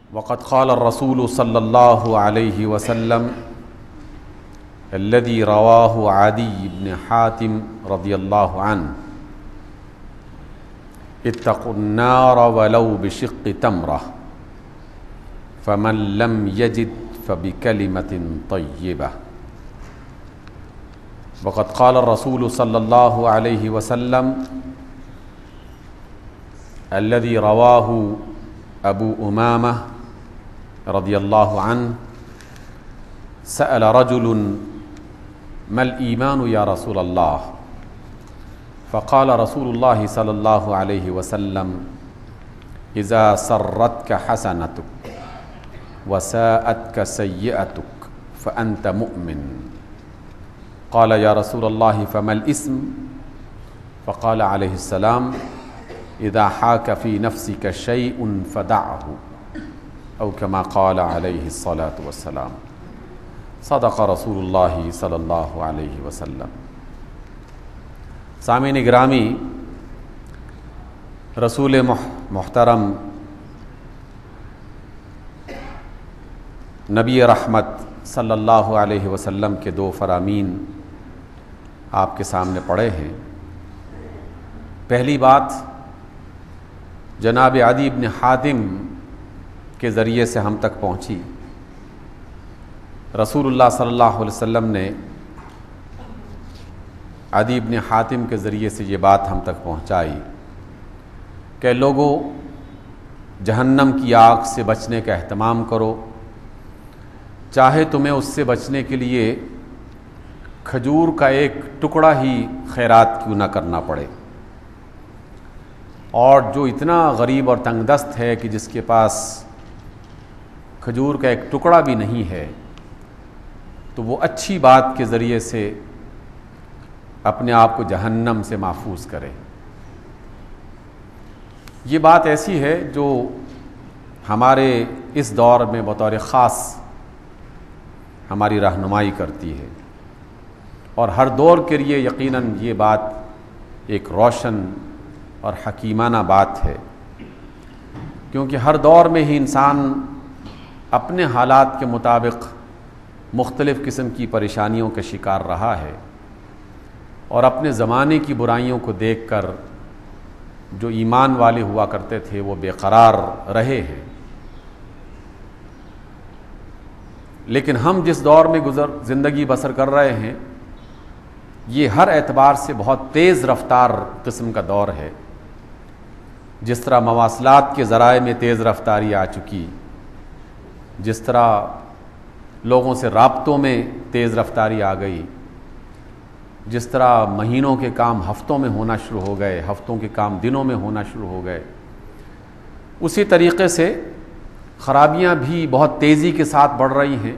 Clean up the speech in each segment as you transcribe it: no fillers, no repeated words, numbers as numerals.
وقد قال الرسول صلی اللہ علیہ وسلم الذي رواه عدي بن حاتم رضی اللہ عنہ اتقوا النار ولو بشق تمرة فمن لم يجد فبكلمة طيبة. وقد قال الرسول صلی اللہ علیہ وسلم الذي رواه ابو امامہ رضی اللہ عنہ سأل رجل ما الإيمان يا رسول الله فقال رسول الله صلى الله عليه وسلم إذا سرتك حسنتك وساءتك سيئتك فأنت مؤمن. قال يا رسول الله فما الإثم فقال عليه السلام إذا حاك في نفسك شيء فدعه أو كما قال عليه الصلاة والسلام. صدق رسول اللہ صلی اللہ علیہ وسلم. سامعین گرامی، رسول محترم نبی رحمت صلی اللہ علیہ وسلم کے دو فرامین آپ کے سامنے پڑے ہیں. پہلی بات جناب عدی بن حاتم کے ذریعے سے ہم تک پہنچی. رسول اللہ صلی اللہ علیہ وسلم نے عدی بن حاتم کے ذریعے سے یہ بات ہم تک پہنچائی کہ لوگوں، جہنم کی آگ سے بچنے کا اہتمام کرو، چاہے تمہیں اس سے بچنے کے لیے کھجور کا ایک ٹکڑا ہی خیرات کیوں نہ کرنا پڑے. اور جو اتنا غریب اور تنگ دست ہے کہ جس کے پاس کھجور کا ایک ٹکڑا بھی نہیں ہے، تو وہ اچھی بات کے ذریعے سے اپنے آپ کو جہنم سے محفوظ کرے. یہ بات ایسی ہے جو ہمارے اس دور میں بطور خاص ہماری رہنمائی کرتی ہے، اور ہر دور کے لیے یقیناً یہ بات ایک روشن اور حکیمانہ بات ہے، کیونکہ ہر دور میں ہی انسان اپنے حالات کے مطابق مختلف قسم کی پریشانیوں کا شکار رہا ہے، اور اپنے زمانے کی برائیوں کو دیکھ کر جو ایمان والے ہوا کرتے تھے وہ بے قرار رہے ہیں. لیکن ہم جس دور میں زندگی بسر کر رہے ہیں، یہ ہر اعتبار سے بہت تیز رفتار قسم کا دور ہے. جس طرح مواصلات کے ذرائع میں تیز رفتاری آ چکی، جس طرح لوگوں سے رابطوں میں تیز رفتاری آ گئی، جس طرح مہینوں کے کام ہفتوں میں ہونا شروع ہو گئے، ہفتوں کے کام دنوں میں ہونا شروع ہو گئے، اسی طریقے سے خرابیاں بھی بہت تیزی کے ساتھ بڑھ رہی ہیں.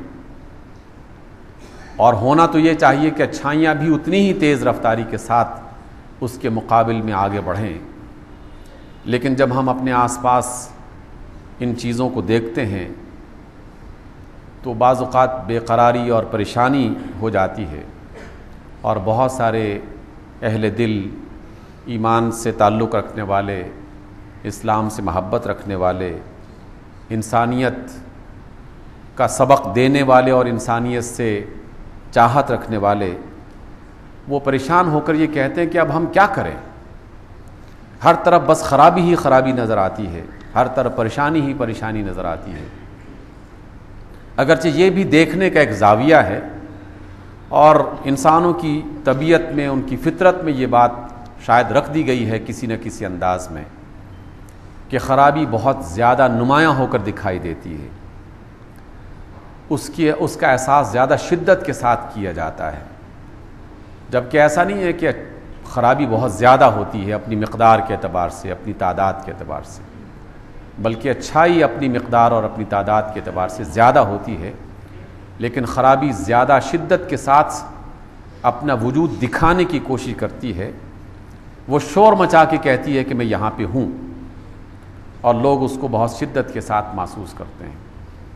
اور ہونا تو یہ چاہیے کہ اچھائیاں بھی اتنی ہی تیز رفتاری کے ساتھ اس کے مقابل میں آگے بڑھیں. لیکن جب ہم اپنے آس پاس ان چیزوں کو دیکھتے ہیں تو بعض اوقات بے قراری اور پریشانی ہو جاتی ہے، اور بہت سارے اہل دل، ایمان سے تعلق رکھنے والے، اسلام سے محبت رکھنے والے، انسانیت کا سبق دینے والے اور انسانیت سے چاہت رکھنے والے، وہ پریشان ہو کر یہ کہتے ہیں کہ اب ہم کیا کریں. ہر طرف بس خرابی ہی خرابی نظر آتی ہے، ہر طرف پریشانی ہی پریشانی نظر آتی ہے. اگرچہ یہ بھی دیکھنے کا ایک زاویہ ہے، اور انسانوں کی طبیعت میں، ان کی فطرت میں یہ بات شاید رکھ دی گئی ہے کسی نہ کسی انداز میں کہ خرابی بہت زیادہ نمایاں ہو کر دکھائی دیتی ہے، اس کا احساس زیادہ شدت کے ساتھ کیا جاتا ہے. جبکہ ایسا نہیں ہے کہ خرابی بہت زیادہ ہوتی ہے اپنی مقدار کے اعتبار سے، اپنی تعداد کے اعتبار سے، بلکہ اچھائی اپنی مقدار اور اپنی تعداد کے اعتبار سے زیادہ ہوتی ہے. لیکن خرابی زیادہ شدت کے ساتھ اپنا وجود دکھانے کی کوشش کرتی ہے. وہ شور مچا کے کہتی ہے کہ میں یہاں پہ ہوں، اور لوگ اس کو بہت شدت کے ساتھ محسوس کرتے ہیں.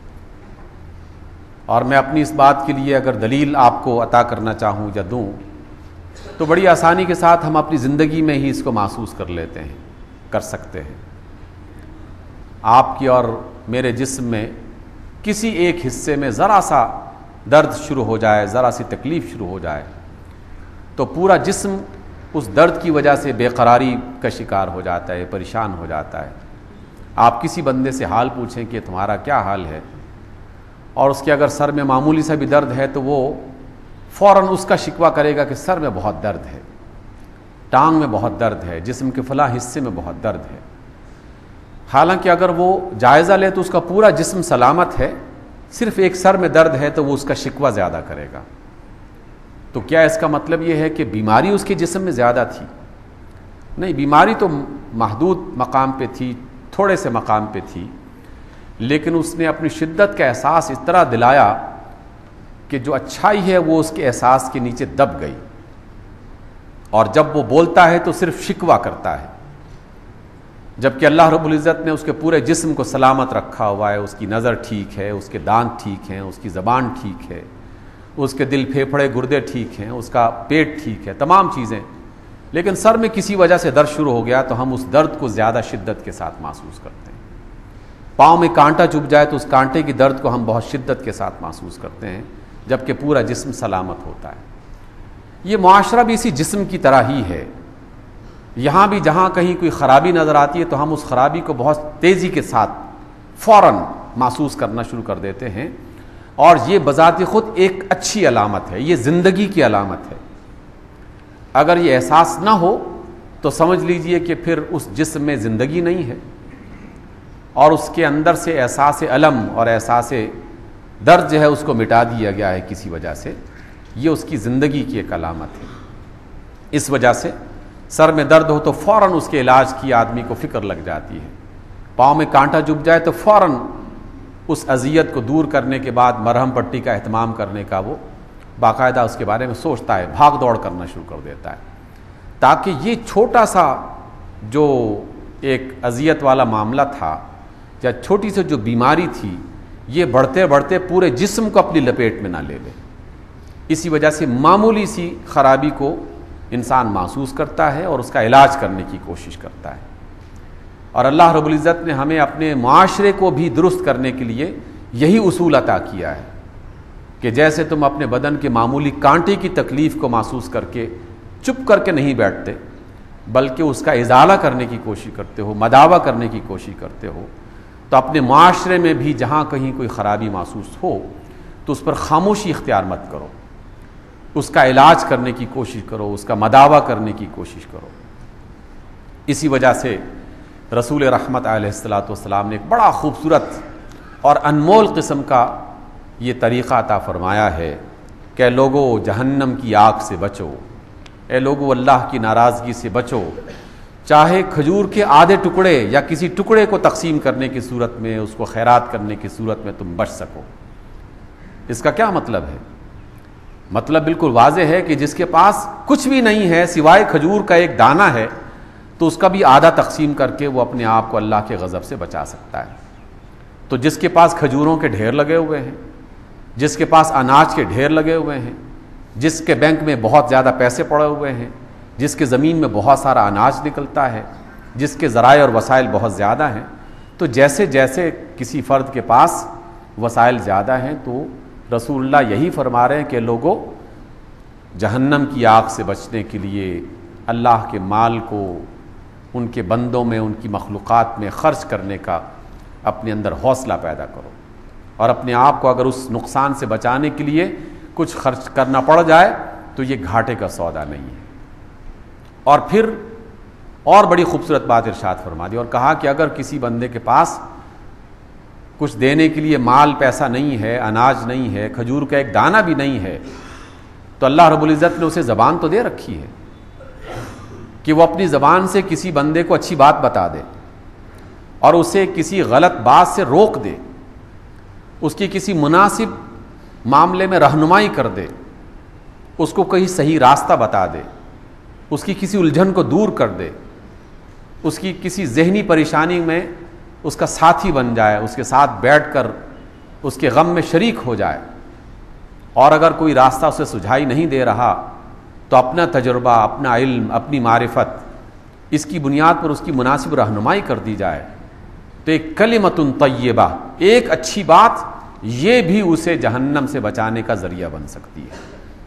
اور میں اپنی اس بات کے لیے اگر دلیل آپ کو عطا کرنا چاہوں یا دوں تو بڑی آسانی کے ساتھ ہم اپنی زندگی میں ہی اس کو محسوس کر لیتے ہیں، کر سکتے ہیں. آپ کی اور میرے جسم میں کسی ایک حصے میں ذرا سا درد شروع ہو جائے، ذرا سی تکلیف شروع ہو جائے، تو پورا جسم اس درد کی وجہ سے بے قراری کا شکار ہو جاتا ہے، پریشان ہو جاتا ہے۔ آپ کسی بندے سے حال پوچھیں کہ تمہارا کیا حال ہے، اور اس کے اگر سر میں معمولی سا بھی درد ہے تو وہ فوراً اس کا شکوہ کرے گا کہ سر میں بہت درد ہے، ٹانگ میں بہت درد ہے، جسم کے فلاں حصے میں بہت درد ہے۔ حالانکہ اگر وہ جائزہ لے تو اس کا پورا جسم سلامت ہے، صرف ایک سر میں درد ہے تو وہ اس کا شکوہ زیادہ کرے گا۔ تو کیا اس کا مطلب یہ ہے کہ بیماری اس کے جسم میں زیادہ تھی؟ نہیں، بیماری تو محدود مقام پہ تھی، تھوڑے سے مقام پہ تھی، لیکن اس نے اپنی شدت کا احساس اس طرح دلایا کہ جو اچھائی ہے وہ اس کے احساس کے نیچے دب گئی، اور جب وہ بولتا ہے تو صرف شکوہ کرتا ہے، جبکہ اللہ رب العزت نے اس کے پورے جسم کو سلامت رکھا ہوا ہے۔ اس کی نظر ٹھیک ہے، اس کے دانت ٹھیک ہیں، اس کی زبان ٹھیک ہے، اس کے دل، پھیپھڑے، گردے ٹھیک ہیں، اس کا پیٹ ٹھیک ہے، تمام چیزیں، لیکن سر میں کسی وجہ سے درد شروع ہو گیا تو ہم اس درد کو زیادہ شدت کے ساتھ محسوس کرتے ہیں۔ پاؤں میں کانٹا چبھ جائے تو اس کانٹے کی درد کو ہم بہت شدت کے ساتھ محسوس کرتے ہیں، جبکہ پورا جسم سلامت ہوتا ہے۔ یہ معاشرہ بھی اسی جسم کی طرح ہی ہے۔ یہاں بھی جہاں کہیں کوئی خرابی نظر آتی ہے تو ہم اس خرابی کو بہت تیزی کے ساتھ فوراً محسوس کرنا شروع کر دیتے ہیں، اور یہ بذات خود ایک اچھی علامت ہے، یہ زندگی کی علامت ہے۔ اگر یہ احساس نہ ہو تو سمجھ لیجئے کہ پھر اس جسم میں زندگی نہیں ہے، اور اس کے اندر سے احساس علم اور احساس درد جو ہے اس کو مٹا دیا گیا ہے کسی وجہ سے۔ یہ اس کی زندگی کی ایک علامت ہے۔ اس وجہ سے سر میں درد ہو تو فوراً اس کے علاج کی آدمی کو فکر لگ جاتی ہے۔ پاؤں میں کانٹا چبھ جائے تو فوراً اس اذیت کو دور کرنے کے بعد مرہم پٹی کا اہتمام کرنے کا وہ باقاعدہ اس کے بارے میں سوچتا ہے، بھاگ دوڑ کرنا شروع کر دیتا ہے، تاکہ یہ چھوٹا سا جو ایک اذیت والا معاملہ تھا یا چھوٹی سی جو بیماری تھی، یہ بڑھتے بڑھتے پورے جسم کو اپنی لپیٹ میں نہ لے لے۔ اسی وجہ سے معمولی سی خرابی کو انسان محسوس کرتا ہے اور اس کا علاج کرنے کی کوشش کرتا ہے۔ اور اللہ رب العزت نے ہمیں اپنے معاشرے کو بھی درست کرنے کے لیے یہی اصول عطا کیا ہے کہ جیسے تم اپنے بدن کے معمولی کانٹے کی تکلیف کو محسوس کر کے چپ کر کے نہیں بیٹھتے، بلکہ اس کا ازالہ کرنے کی کوشش کرتے ہو، مداوع کرنے کی کوشش کرتے ہو، تو اپنے معاشرے میں بھی جہاں کہیں کوئی خرابی محسوس ہو تو اس پر خاموشی اختیار مت کرو، اس کا علاج کرنے کی کوشش کرو، اس کا مداوع کرنے کی کوشش کرو۔ اسی وجہ سے رسول رحمت علیہ الصلوۃ والسلام نے ایک بڑا خوبصورت اور انمول قسم کا یہ طریقہ عطا فرمایا ہے کہ اے لوگو جہنم کی آگ سے بچو، اے لوگو اللہ کی ناراضگی سے بچو، چاہے کھجور کے آدھے ٹکڑے یا کسی ٹکڑے کو تقسیم کرنے کی صورت میں، اس کو خیرات کرنے کی صورت میں تم بچ سکو۔ اس کا کیا مطلب ہے؟ مطلب بالکل واضح ہے کہ جس کے پاس کچھ بھی نہیں ہے سوائے کھجور کا ایک دانہ ہے، تو اس کا بھی آدھا تقسیم کر کے وہ اپنے آپ کو اللہ کے غضب سے بچا سکتا ہے۔ تو جس کے پاس کھجوروں کے ڈھیر لگے ہوئے ہیں، جس کے پاس اناج کے ڈھیر لگے ہوئے ہیں، جس کے بینک میں بہت زیادہ پیسے پڑے ہوئے ہیں، جس کے زمین میں بہت سارا اناج نکلتا ہے، جس کے ذرائع اور وسائل بہت زیادہ ہیں، تو جیسے جیسے کسی فرد کے پاس وسائل زیادہ ہیں تو رسول اللہ یہی فرما رہے ہیں کہ لوگوں جہنم کی آگ سے بچنے کے لیے اللہ کے مال کو ان کے بندوں میں، ان کی مخلوقات میں خرچ کرنے کا اپنے اندر حوصلہ پیدا کرو، اور اپنے آپ کو اگر اس نقصان سے بچانے کے لیے کچھ خرچ کرنا پڑ جائے تو یہ گھاٹے کا سودا نہیں ہے۔ اور پھر اور بڑی خوبصورت بات ارشاد فرما دی اور کہا کہ اگر کسی بندے کے پاس کچھ دینے کے لیے مال پیسہ نہیں ہے، اناج نہیں ہے، کھجور کا ایک دانہ بھی نہیں ہے، تو اللہ رب العزت نے اسے زبان تو دے رکھی ہے کہ وہ اپنی زبان سے کسی بندے کو اچھی بات بتا دے اور اسے کسی غلط بات سے روک دے، اس کی کسی مناسب معاملے میں رہنمائی کر دے، اس کو کہیں صحیح راستہ بتا دے، اس کی کسی الجھن کو دور کر دے، اس کی کسی ذہنی پریشانی میں اس کا ساتھی بن جائے، اس کے ساتھ بیٹھ کر اس کے غم میں شریک ہو جائے، اور اگر کوئی راستہ اسے سجھائی نہیں دے رہا تو اپنا تجربہ، اپنا علم، اپنی معرفت، اس کی بنیاد پر اس کی مناسب رہنمائی کر دی جائے، تو ایک کلمۃ طیبہ، ایک اچھی بات، یہ بھی اسے جہنم سے بچانے کا ذریعہ بن سکتی ہے۔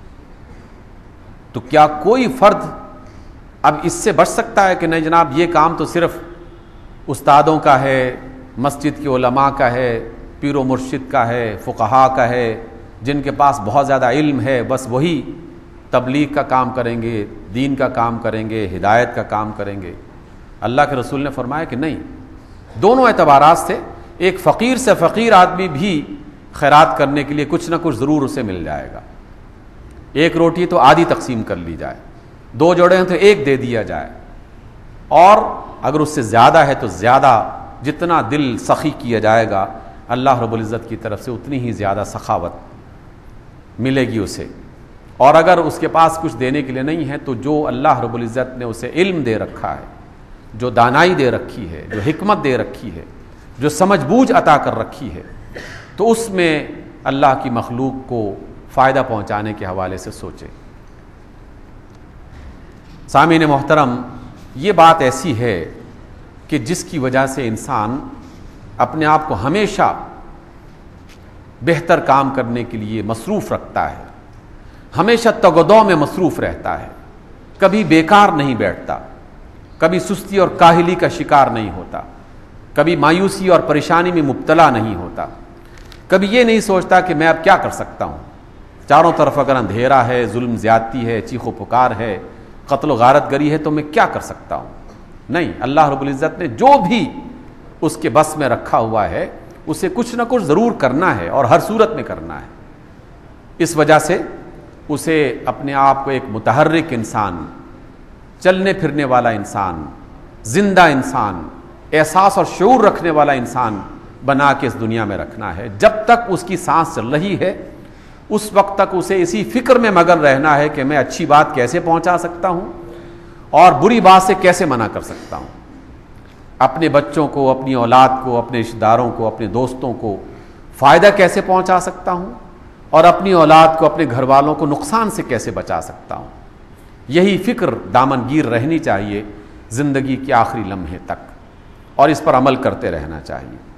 تو کیا کوئی فرد اب اس سے بچ سکتا ہے کہ نہیں جناب یہ کام تو صرف استادوں کا ہے، مسجد کے علماء کا ہے، پیر و مرشد کا ہے، فقہا کا ہے، جن کے پاس بہت زیادہ علم ہے، بس وہی تبلیغ کا کام کریں گے، دین کا کام کریں گے، ہدایت کا کام کریں گے؟ اللہ کے رسول نے فرمایا کہ نہیں، دونوں اعتبارات سے ایک فقیر سے فقیر آدمی بھی خیرات کرنے کے لیے کچھ نہ کچھ ضرور اسے مل جائے گا۔ ایک روٹی تو آدھی تقسیم کر لی جائے، 2 جوڑے ہیں تو 1 دے دیا جائے، اور اگر اس سے زیادہ ہے تو زیادہ، جتنا دل سخی کیا جائے گا اللہ رب العزت کی طرف سے اتنی ہی زیادہ سخاوت ملے گی اسے۔ اور اگر اس کے پاس کچھ دینے کے لیے نہیں ہے تو جو اللہ رب العزت نے اسے علم دے رکھا ہے، جو دانائی دے رکھی ہے، جو حکمت دے رکھی ہے، جو سمجھ بوجھ عطا کر رکھی ہے، تو اس میں اللہ کی مخلوق کو فائدہ پہنچانے کے حوالے سے سوچے۔ سامعین محترم، یہ بات ایسی ہے کہ جس کی وجہ سے انسان اپنے آپ کو ہمیشہ بہتر کام کرنے کے لیے مصروف رکھتا ہے، ہمیشہ تگ و دو میں مصروف رہتا ہے، کبھی بیکار نہیں بیٹھتا، کبھی سستی اور کاہلی کا شکار نہیں ہوتا، کبھی مایوسی اور پریشانی میں مبتلا نہیں ہوتا، کبھی یہ نہیں سوچتا کہ میں اب کیا کر سکتا ہوں، چاروں طرف اگر اندھیرا ہے، ظلم زیادتی ہے، چیخ و پکار ہے، قتل و غارت گری ہے، تو میں کیا کر سکتا ہوں؟ نہیں، اللہ رب العزت نے جو بھی اس کے بس میں رکھا ہوا ہے اسے کچھ نہ کچھ ضرور کرنا ہے، اور ہر صورت میں کرنا ہے۔ اس وجہ سے اسے اپنے آپ کو ایک متحرک انسان، چلنے پھرنے والا انسان، زندہ انسان، احساس اور شعور رکھنے والا انسان بنا کے اس دنیا میں رکھنا ہے۔ جب تک اس کی سانس چل رہی ہے اس وقت تک اسے اسی فکر میں مگن رہنا ہے کہ میں اچھی بات کیسے پہنچا سکتا ہوں اور بری بات سے کیسے منع کر سکتا ہوں، اپنے بچوں کو، اپنی اولاد کو، اپنے رشتہ داروں کو، اپنے دوستوں کو فائدہ کیسے پہنچا سکتا ہوں، اور اپنی اولاد کو، اپنے گھر والوں کو نقصان سے کیسے بچا سکتا ہوں۔ یہی فکر دامنگیر رہنی چاہیے زندگی کے آخری لمحے تک، اور اس پر عمل کرتے رہنا چاہیے۔